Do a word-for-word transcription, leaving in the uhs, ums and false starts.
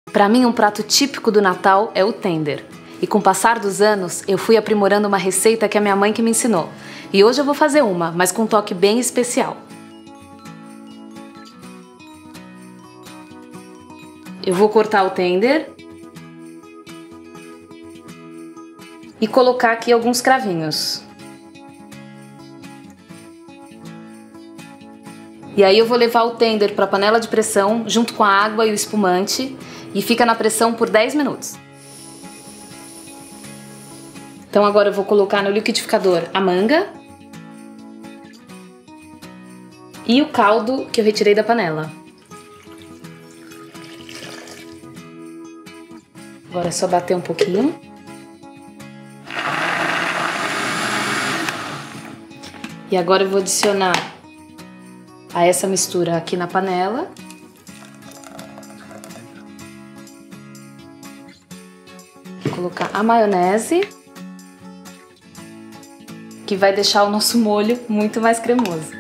Para mim, um prato típico do Natal é o tender. E com o passar dos anos, eu fui aprimorando uma receita que a minha mãe que me ensinou. E hoje eu vou fazer uma, mas com um toque bem especial. Eu vou cortar o tender e colocar aqui alguns cravinhos. E aí eu vou levar o tender para a panela de pressão junto com a água e o espumante e fica na pressão por dez minutos. Então agora eu vou colocar no liquidificador a manga e o caldo que eu retirei da panela. Agora é só bater um pouquinho. E agora eu vou adicionar a essa mistura aqui na panela. Vou colocar a maionese, que vai deixar o nosso molho muito mais cremoso.